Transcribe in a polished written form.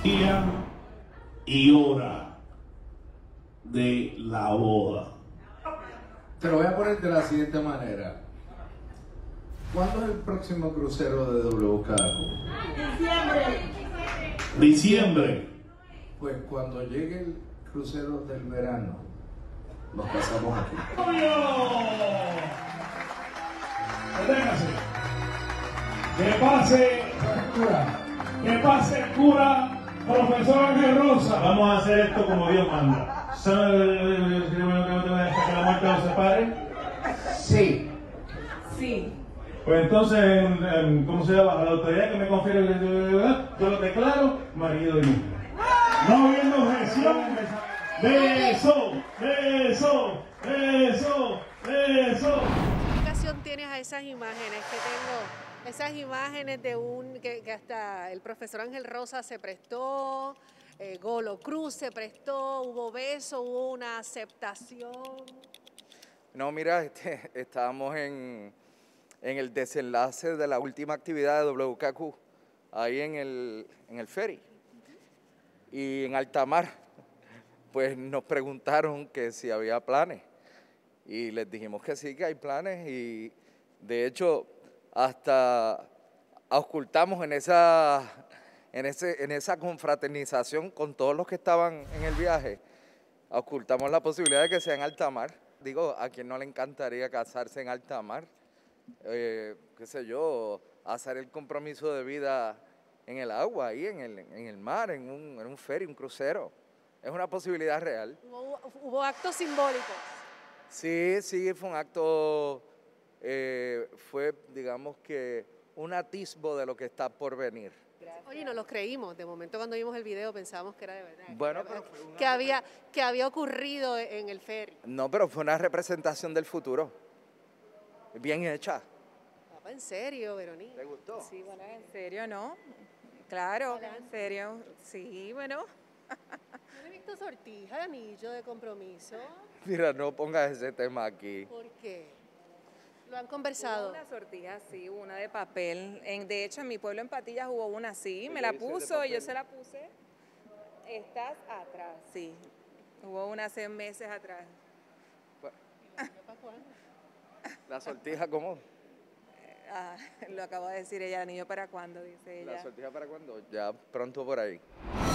Día y hora de la boda. Te lo voy a poner de la siguiente manera. ¿Cuándo es el próximo crucero de WKQ? Diciembre. Pues cuando llegue el crucero del verano, nos casamos aquí. Deténgase. Que pase el cura, profesor Ángel Rosa. Vamos a hacer esto como Dios manda. ¿Sabes que la muerte los separe? Sí. Sí. Pues entonces, ¿cómo se llama? A la autoridad que me confiere, yo lo declaro marido y mujer. No habiendo objeción. Beso. ¿Qué explicación tienes a esas imágenes que tengo? Esas imágenes de que hasta el profesor Ángel Rosa se prestó, Golo Cruz se prestó, hubo beso, hubo una aceptación. No, mira, estábamos en el desenlace de la última actividad de WKQ, ahí en el ferry. Y en alta mar, pues nos preguntaron que si había planes. Y les dijimos que sí, que hay planes. Y de hecho, hasta auscultamos en esa confraternización con todos los que estaban en el viaje, auscultamos la posibilidad de que sea en alta mar. Digo, ¿a quién no le encantaría casarse en alta mar? Qué sé yo, hacer el compromiso de vida en el agua, ahí en el mar, en un ferry, un crucero. Es una posibilidad real. Hubo actos simbólicos. Sí, fue un acto, fue, digamos que, un atisbo de lo que está por venir. Oye, no los creímos. De momento cuando vimos el video pensábamos que era de verdad. Bueno, pero fue que había ocurrido en el ferry. No, pero fue una representación del futuro. Bien hecha. ¿En serio, Verónica? ¿Te gustó? Sí, bueno, en serio, ¿no? Claro, en serio. Sí, bueno. ¿No he visto sortija de anillo de compromiso? Mira, no pongas ese tema aquí. ¿Por qué? ¿Lo han conversado? Hubo una sortija, sí, hubo una de papel. De hecho, en mi pueblo en Patillas hubo una así, me la puso, yo se la puse. Estás atrás, sí. Hubo una hace meses atrás. ¿Para cuándo? ¿La sortija cómo? Lo acabo de decir ella, ¿el anillo para cuándo? Dice ella. ¿La sortija para cuándo? Ya pronto por ahí.